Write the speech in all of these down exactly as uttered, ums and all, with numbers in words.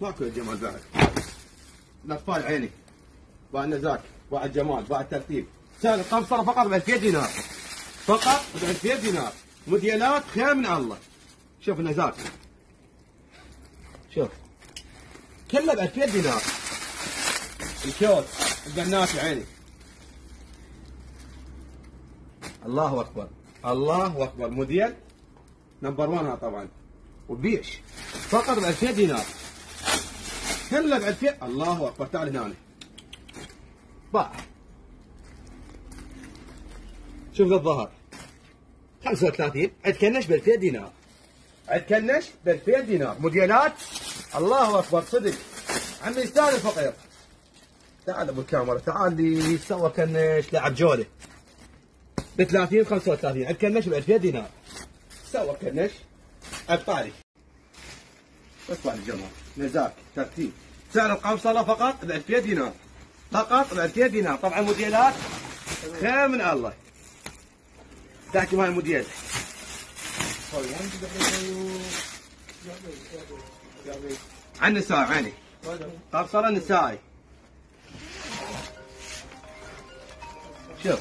ماكو الجمال بعد. الاطفال عيني باع النزاك باع الجمال باع الترتيب. سعر القمصره فقط ب ألفين دينار، فقط ب ألفين دينار، موديلات خير من الله. شوف النزاك، شوف كله ب ألفين دينار. الكوت البنات عيني، الله اكبر الله اكبر، موديل نمبر واحد طبعا، وبيش فقط ب ألفين دينار، كله ب ألفين. الله اكبر. تعال هنا باع. شوف ذا الظهر خمسة وثلاثين، عند كنش ب ألفين دينار، عند كنش ب ألفين دينار، موديلات الله اكبر صدق. عمي يستاهل الفقير. تعال ابو الكاميرا، تعال لي سوى كنش لعب جوله ب ثلاثين خمسة وثلاثين، عند كنش ب ألفين دينار، سوى كنش ابطالي. اطلع الجمال، نزاك ترتيب. سعر القمصله فقط ب ألفين دينار، فقط ب ألفين دينار. طبعا موديلات خير من الله. تحكي مال الموديل. عن النساء عيني، قمصره نسائي. شوف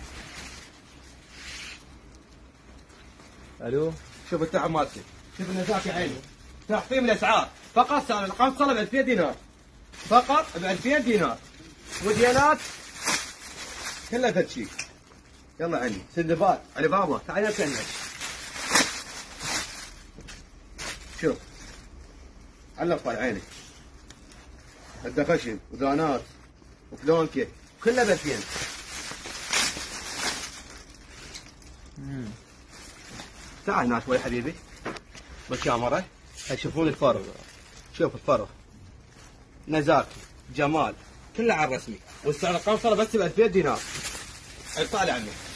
الو، شوف التعب مالتي، شوف النزاك يا عيني. تخفيض الاسعار، فقط سعر القمصره ب ألفين دينار، فقط ب ألفين دينار، موديلات كلها فد شيء. يلا عيني سندباد علي بابا، تعال كنش. شوف على الاطفال عيني، عنده خشب ودانات وفلونكه كلها ب ألفين. تعال هنا شوي حبيبي بالكاميرا يشوفون الفرق. شوف الفرق، نزاكي جمال كله على الرسمي، والسعر القمصره بس ب ألفين دينار. طالع عني.